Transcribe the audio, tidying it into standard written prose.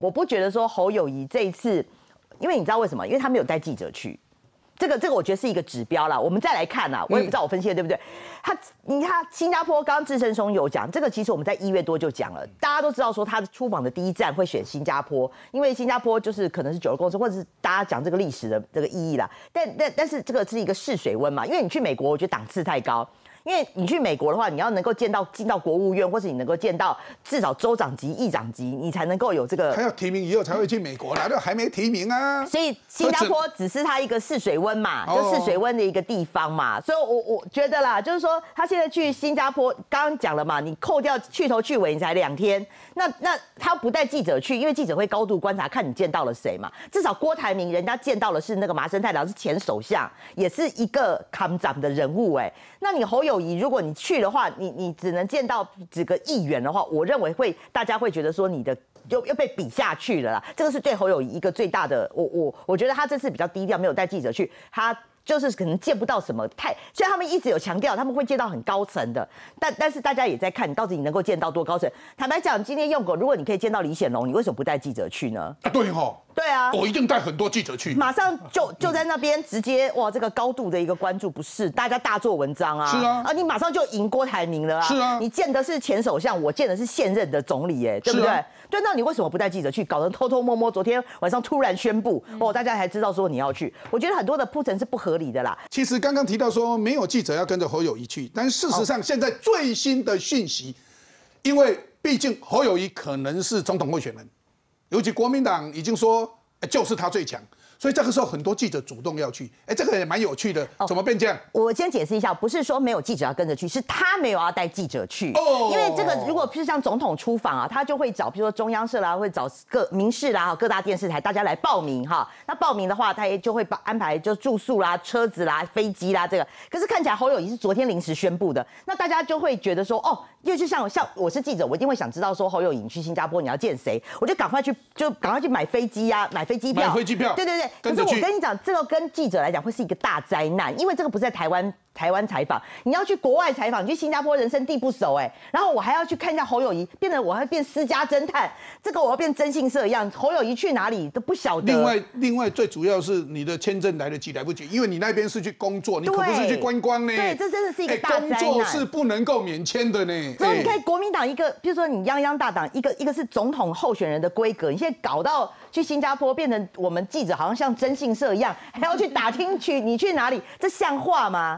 我不觉得说侯友宜这一次，因为你知道为什么？因为他没有带记者去。这个我觉得是一个指标啦，我们再来看啦，我也不知道我分析的对不对。你看新加坡，刚刚志胜兄有讲，这个其实我们在1月多就讲了，大家都知道说他的出访的第一站会选新加坡，因为新加坡就是可能是9个公司，或者是大家讲这个历史的这个意义啦。但是这个是一个试水温嘛，因为你去美国，我觉得档次太高。因为你去美国的话，你要能够进到国务院，或是你能够见到至少州长级、议长级，你才能够有这个。 他要提名以后才会去美国啦，那还没提名啊。 所以新加坡只是他一个试水温嘛，就试水温的一个地方嘛。所以我觉得啦，就是说他现在去新加坡，刚刚讲了嘛，你扣掉去头去尾，你才2天，那他不带记者去，因为记者会高度观察，看你见到了谁嘛。至少郭台铭人家见到的是那个麻生太郎，是前首相，也是一个康长的人物哎。那你侯友宜，如果你去的话，你只能见到几个议员的话，我认为大家会觉得说你的又被比下去了啦。这个是对侯友宜一个最大的，我觉得他这次比较低调，没有带记者去，他就是可能见不到什么虽然他们一直有强调他们会见到很高层的，但是大家也在看你到底你能够见到多高层。坦白讲，今天用狗，如果你可以见到李显龙，你为什么不带记者去呢？ 啊，对吼。 对啊， 我一定带很多记者去， 马上就在那边直接哇，这个高度的一个关注，不是大家大做文章啊？ 是啊， 你马上就赢郭台铭了啊！ 是啊， 你见的是前首相，我见的是现任的总理，哎，对不对？对，那你为什么不带记者去？搞得偷偷摸摸，昨天晚上突然宣布，大家才知道说你要去。我觉得很多的铺陈是不合理的啦。 其实刚刚提到说没有记者要跟着侯友宜去，但事实上现在最新的讯息，因为毕竟侯友宜可能是总统候选人，尤其国民党已经说。就是他最强，所以这个时候很多记者主动要去，这个也蛮有趣的，怎么变这样？ 我先解释一下，不是说没有记者要跟着去，是他没有要带记者去。因为这个如果是像总统出访啊，他就会找，比如说中央社啦，会找民视啦、各大电视台，大家来报名哈。那报名的话，他也就会安排就住宿啦、车子啦、飞机啦这个。可是看起来侯友宜是昨天临时宣布的，那大家就会觉得说，因为就像我是记者，我一定会想知道说侯友宜你去新加坡你要见谁，我就赶快去买飞机啊，买飞机票。对。可是我跟你讲，这个跟记者来讲会是一个大灾难，因为这个不是在台湾采访，你要去国外采访，你去新加坡人生地不熟然后我还要去看一下侯友宜，我还变私家侦探，这个我要变征信社一样，侯友宜去哪里都不晓得。 另外最主要是你的签证来得及来不及，因为你那边是去工作，你可不是去观光呢。 对，这真的是一个大灾难。 工作是不能够免签的呢。 所以你看国民党一个，比如说你泱泱大党，一个是总统候选人的规格，你现在搞到去新加坡变成我们记者好像征信社一样，还要去打听你去哪里，这像话吗？